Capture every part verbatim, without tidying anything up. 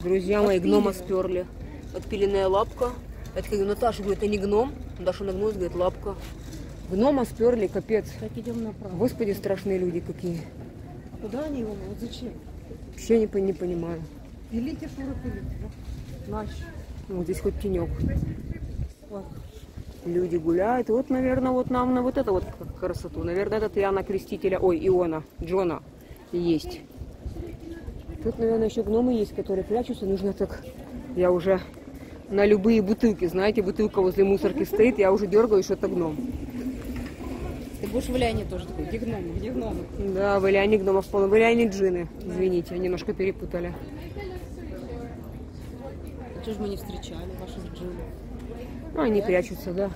Друзья мои, гнома сперли. Отпиленная лапка. Это как Наташа говорит, это не гном. Даша нагнулась, говорит, лапка. Гнома сперли, капец. Так, идем направо. Господи, страшные люди какие. А куда они его? Вот зачем? Вообще не, не понимаю. Пилите, Шура, пилите. Наш. Вот здесь хоть тенек. Вот. Люди гуляют. Вот, наверное, вот нам на вот это вот красоту. Наверное, этот Иоанна Крестителя, ой, Иона, Джона есть. Тут, наверное, еще гномы есть, которые прячутся. Нужно так... Я уже на любые бутылки, знаете, бутылка возле мусорки стоит, я уже дергаю, что это гном. Ты будешь в Ильяне тоже такой, где гномы, где гномы? Да, в Ильяне гномов полно. В Ильяне джины, извините, немножко перепутали. А что же мы не встречали ваших джинов? Ну, они прячутся, да.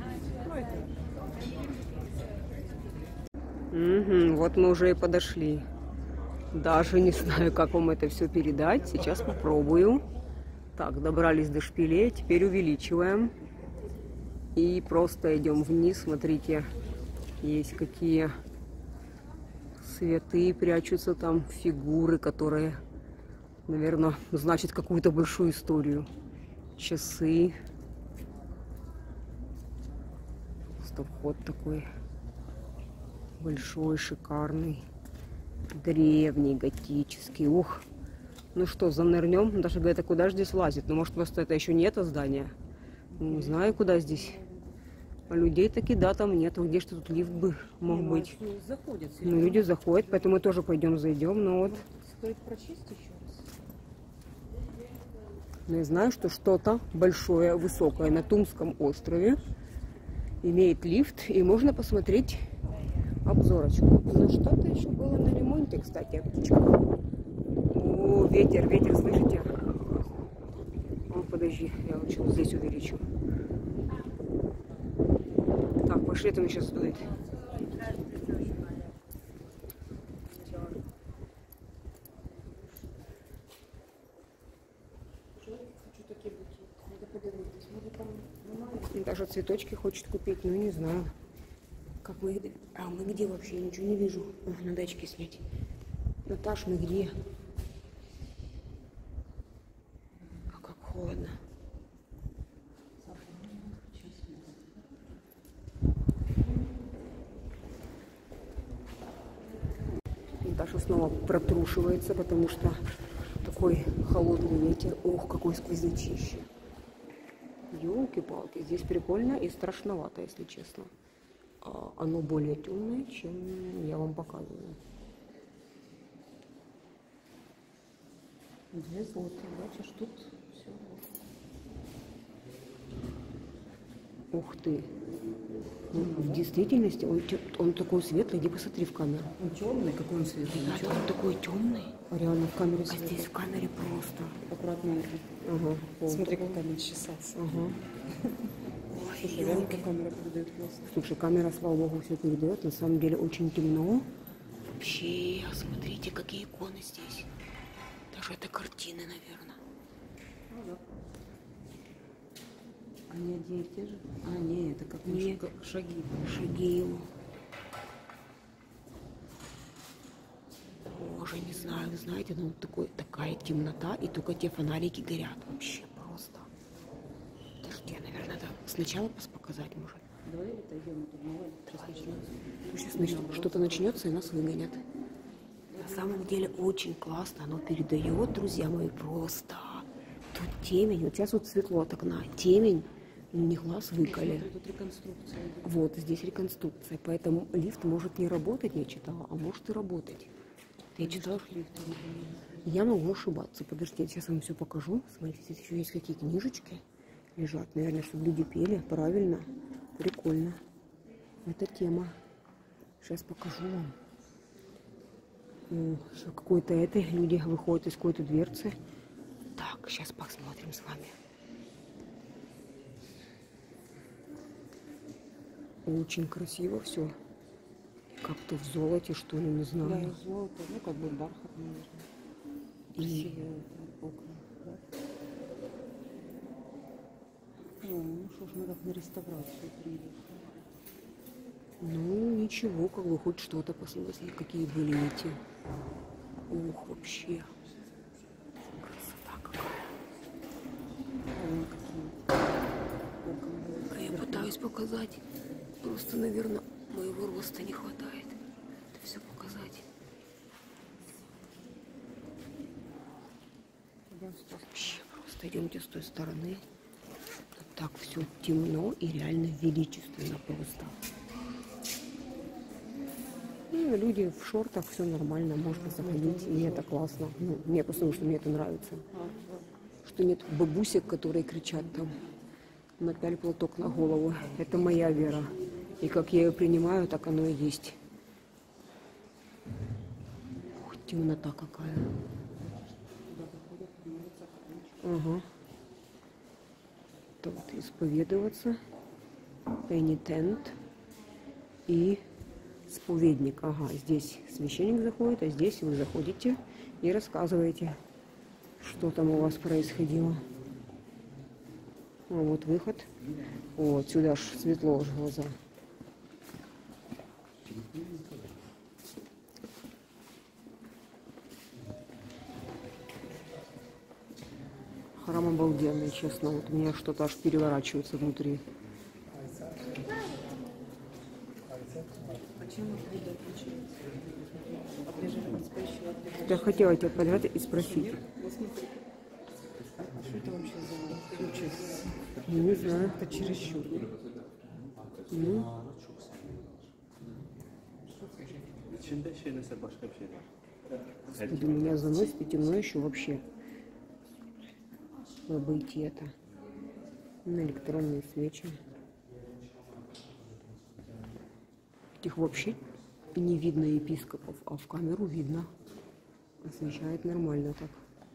Угу, вот мы уже и подошли. Даже не знаю, как вам это все передать. Сейчас попробую. Так, добрались до шпилей. Теперь увеличиваем. И просто идем вниз. Смотрите, есть какие святые прячутся там, фигуры, которые, наверное, значат какую-то большую историю. Часы. Вход такой большой, шикарный, древний, готический. Ух, ну что, занырнем? Даже говорят, а куда же здесь лазит? Ну, может, просто это еще не это здание. Не знаю, куда здесь. А людей таки, да, там нету. Где же тут лифт бы мог ну, быть? Заходят, ну, люди заходят, поэтому мы тоже пойдем, зайдем. Но вот... Стоит прочистить еще раз. Но я знаю, что что-то большое, высокое на Тумском острове имеет лифт, и можно посмотреть обзорочку. Но что-то еще было на ремонте, кстати, о птичках. О, ветер, ветер, слышите? О, подожди, я лучше вот здесь увеличу. Так, пошли, это мне сейчас дует. Даже цветочки хочет купить, но не знаю. Как мы... А мы где вообще? Я ничего не вижу. Ох, надо очки снять. Наташ, мы где? А как холодно. Наташа снова протрушивается, потому что такой холодный ветер. Ох, какой сквознячище. Ёлки-палки, здесь прикольно и страшновато, если честно. А, оно более темное, чем я вам показываю. Две золотые, бачишь, тут все. Ух ты. Ну, в действительности он, он такой светлый, иди посмотри в камеру. Он темный, какой он светлый? Да, он такой темный. Реально в камере А светлый. здесь в камере просто. Аккуратно. Ага, смотри, как камера чесаться. Ага. Ой, слушай, реально как камера передает классно. Слушай, камера, слава богу, все передает. На самом деле очень темно. Вообще, смотрите, какие иконы здесь. Даже это картины, наверное. Ну, да. Они одни и те же? А, не, это как Нет. шаги. Шаги его. Боже, не знаю, вы знаете, ну такой, такая темнота, и только те фонарики горят. Вообще просто. Подожди, наверное, надо сначала показать, может. Давай отойдем, тут мало, сейчас начнется. Сейчас нач... что-то начнется, и нас выгонят. На самом деле очень классно оно передает, друзья мои, просто. Тут темень, вот сейчас вот светло от окна, темень, не глаз выколи. Тут реконструкция. Вот, здесь реконструкция, поэтому лифт может не работать, я читала, а может и работать. Я читала, что лифт не работает. Я могу ошибаться. Подождите, сейчас вам все покажу. Смотрите, здесь еще есть какие книжечки лежат. Наверное, чтобы люди пели. Правильно. Прикольно. Это тема. Сейчас покажу вам. Что какой-то это. Люди выходят из какой-то дверцы. Так, сейчас посмотрим с вами. Очень красиво все. Как-то в золоте, что ли, не знаю. Да, золото, ну как бы бархат, наверное. Красивые окна. Да? Ну, ну что ж, мы как на реставрацию приехали. Ну, ничего, как бы хоть что-то посмотреть, какие были эти. Ух, вообще. Красота какая. стараюсь показать. Просто, наверное, моего роста не хватает. Это все показать. Вообще просто идемте с той стороны. Тут так все темно и реально величественно просто. Ну, люди в шортах, все нормально, можно заходить, и это классно. Ну, мне потому что мне это нравится. Что нет бабусек, которые кричат там: напяль платок на голову. Это моя вера. И как я ее принимаю, так оно и есть. Ух, темнота какая. Ага. Тут исповедоваться, пенитент и споведник. Ага, здесь священник заходит, а здесь вы заходите и рассказываете, что там у вас происходило. А вот выход. Вот, сюда аж светло аж глаза. Храм обалденный, честно. Вот у меня что-то аж переворачивается внутри. Я хотела тебя подряд и спросить. Что это вообще за случай? Не знаю. Это чересчур. Ну. Господи, меня заносит и темно еще вообще. Обойти это. На электронные свечи. Этих вообще не видно епископов, а в камеру видно. Освещает нормально так.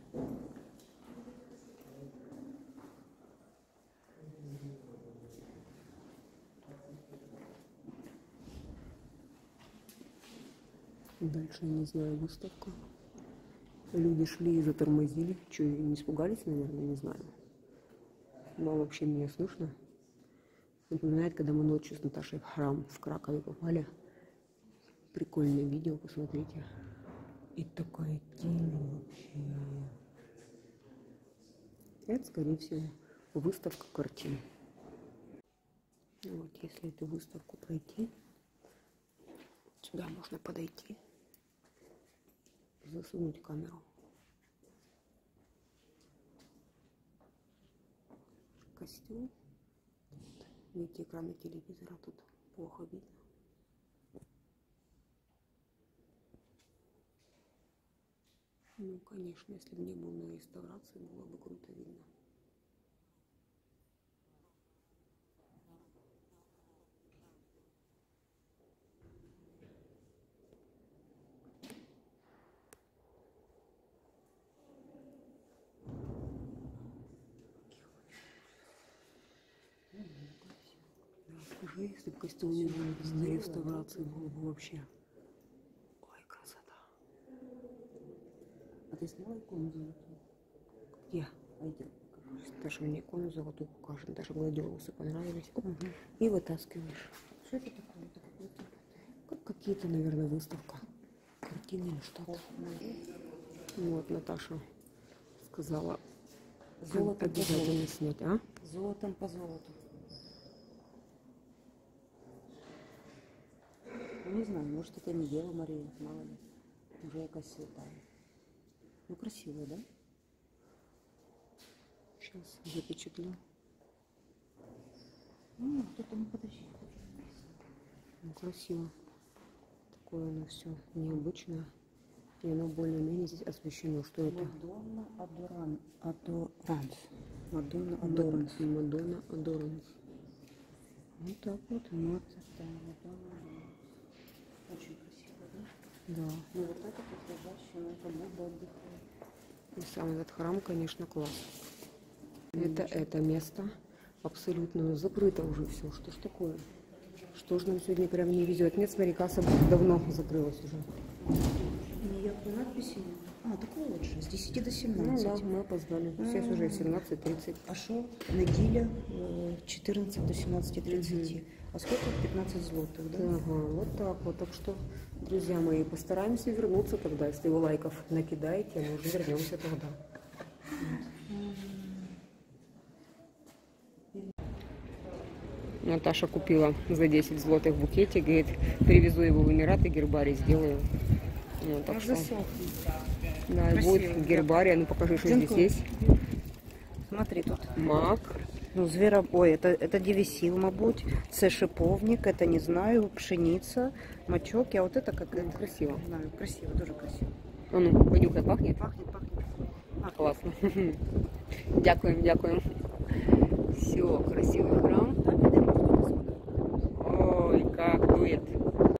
Дальше, я не знаю, выставка. Люди шли и затормозили. Что, не испугались, наверное, не знаю. Но вообще меня слышно. Напоминает, когда мы ночью с Наташей в храм в Кракове попали. Прикольное видео, посмотрите. И такая тень вообще. Это, скорее всего, выставка картин. Вот, если эту выставку пройти, сюда можно подойти, засунуть камеру. Костюм. Видите, экрана телевизора тут плохо видно. Ну, конечно, если бы не был на реставрации, было бы круто видно. Скажи, если бы костюм не был на реставрации, было бы вообще. Ой, красота. А ты сняла икону золотую? Где? Пойдем. Даже мне икону золотую покажем. Даже гладиолусы понравились. Оп, угу. И вытаскиваешь. Что это такое? Это какой-то... Как какие-то, наверное, выставка. Картины или что-то. Вот, Наташа сказала, Золото обязательно снять, а? Золотом по золоту. Ну, не знаю, может, это не Дева Мария, мало ли. Уже якась святая. Ну, красивая, да? Сейчас запечатлю. Ну, кто-то, ну, подожди. Ну, красиво. Такое оно все необычное. И оно более-менее здесь освещено. Что это? Мадонна Адоран. Адоранс. Мадонна Адоранс. Мадонна Адоранс. Вот так вот. Вот это Мадонна. Очень красиво, да? Да. Ну, вот это подходящее, это Будда отдыхает. И сам этот храм, конечно, класс. Это это место абсолютно закрыто уже все. Что ж такое? Что ж нам сегодня прям не везет? Нет, смотри, касса давно закрылась уже. Ніякої надписи нет. А, такого вот же, с десяти до Ну семнадцати. да, мы опоздали. Сейчас уже семнадцать тридцать. А что? Неделя э, четырнадцать до семнадцати тридцати. А сколько? пятнадцать злотых, да? Ага, вот так вот. Так что, друзья мои, постараемся вернуться тогда. Если вы лайков накидаете, мы уже вернемся тогда. Наташа купила за десять злотых букетик, говорит, перевезу его в Эмираты, гербарий сделаю. Вот, так что, да, и будет гербарий. Ну покажи, что здесь есть. Смотри тут. Мак. Ну, звіра... Ой, это, это девісіл, мабуть. Це шиповник, это, не знаю, пшениця, мачок. А вот это как... Ну, красиво. Не знаю, красиво, дуже красиво. А ну, понюхай, пахнет? Пахнет, пахнет. А, классно. Дякуємо, дякуємо. Все, красивый храм. Ой, как дует.